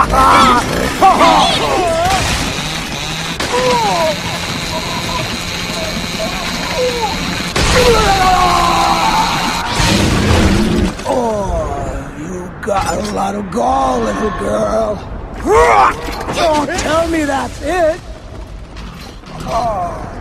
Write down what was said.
Oh, you got a lot of gall, little girl. Don't tell me that's it. Oh.